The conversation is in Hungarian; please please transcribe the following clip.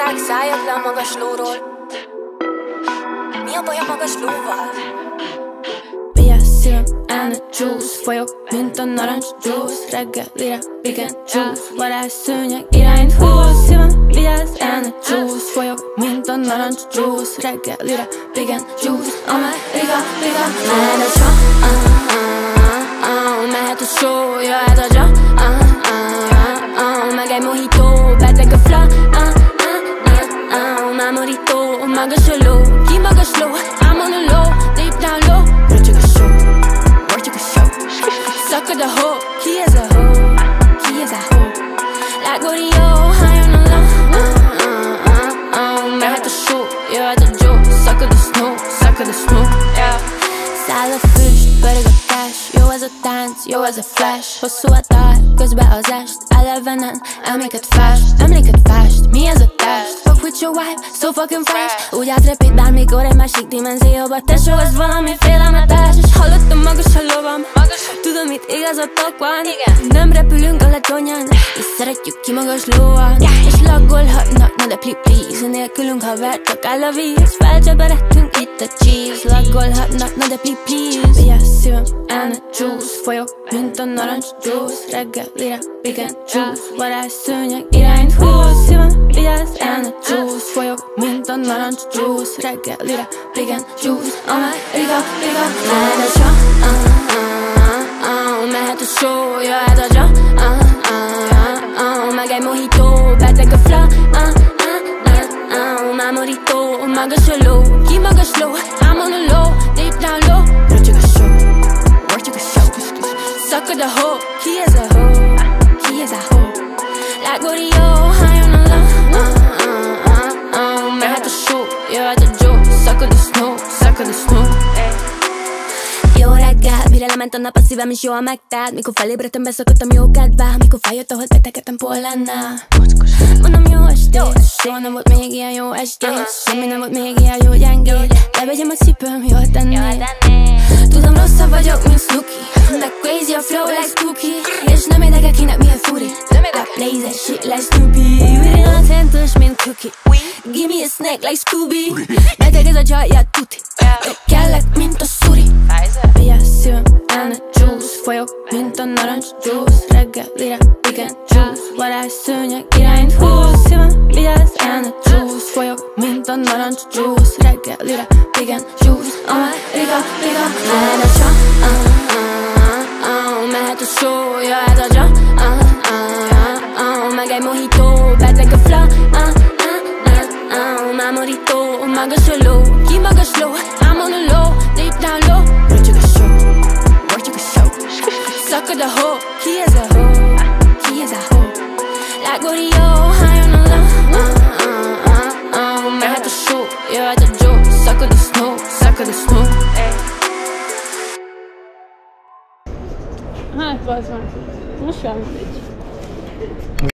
mondták, szálljak le a magas lóról. Mi a baj a magas lóval? Vigyázz, szívem, elne csússz. Folyok, mint a narancs csússz. Reggelire, igen, csússz. Varázsszőnyeg, irányt húzz. Szívem, vigyázz, elne csússz. Folyok, mint a narancs csússz. Reggelire, igen, csússz. Amerika, mehet a show, mehet a show, jöhet a job, meg egy mojito, beteg a flow, mámorító, magas a ló, ki magas ló, I'm on the low, deep down low. Röcsög a show, work a show, szakad a hó, ki ez a hó, ki ez a hó, lágórió, high on the low, mehet a show, jöhet a job, szakad a snow, yeah. Száll a füst, pörög a cash, jó ez a tánc, jó ez a flash. Hosszú a tár, közben az est, elevenen, emléket fest, mi ez a test? Fuck with your wife, so fucking fresh. Úgy átrepít bármikor egy másik dimenzióba. Tesó, ez valami félelmetes. És hallottam magas a lovam, tudom itt igazatok van. Nem repülünk alacsonyan, és szeretjük ki magas lóval. És laggolhatnak, na de please, nélkülünk haver, csak áll a víz. Felcseberedtünk itt a cheese. Laggolhatnak, na de please. Vigyázz, szívem, elne csússz. Folyok, mint a narancs csússz. Reggelire, igen, csússz. Varázsszőnyeg, irányt húzz. Szívem, vigyázz, elne csússz. Folyok, mint a narancs csússz. Reggelire, igen, csússz. Amerika, mehet a show, mehet a show, jöhet a job, meg egy mojito, beteg a flow, mámorító, magas a ló, ki magas ló, I'm on the low, deep down low. Röcsög a show, work a show, szakad a hó, ki ez a hó, ki ez a hó, lágórió, high on the low, mehet a show, jöhet a job, szakad a snow, Jó reggel, mire lement a nap, a szívem is jól megtelt. Mikor felébredtem, beszakadtam jó kedve. Mikor feljött, ahol betegedtem pollennel. Mondom, jó estét, soha nem volt még ilyen jó estét. Semmi nem volt még ilyen jó gyengéd. Levegyem a cipőm, jól tenné. Tudom, rosszabb vagyok, mint Snooki, de crazy a flow like Spooky. És nem érdekel kinek milyen furi. Lazy shit like Snoopy. Really nonsentos, mint Cookie. Give me a snack like Scooby. Beteg ez a csaj, ja tuti. Kellek, mint a szuri. Vigyázz, szívem, elne csússz. Folyok, mint a narancs csúsz. Reggelire, igen, csúsz. Varázsszőnyeg, irányt húzz. Szívem, vigyázz, elne csúsz. Folyok, mint a narancs csúsz. Reggelire, igen, csúsz. Amerika, mehet a show, mehet a show, jöhet a job, meg egy mojito, beteg a flow, mámorító, magas a ló, ki magas ló, I'm on the low, deep down low. Röcsög a show, work a show, szakad a hó, ki ez a hó, ki ez a hó, lágórió, high on the low, mehet a show, jöhet a job, szakad a snow, Hát, bazd meg, most sem mindegy.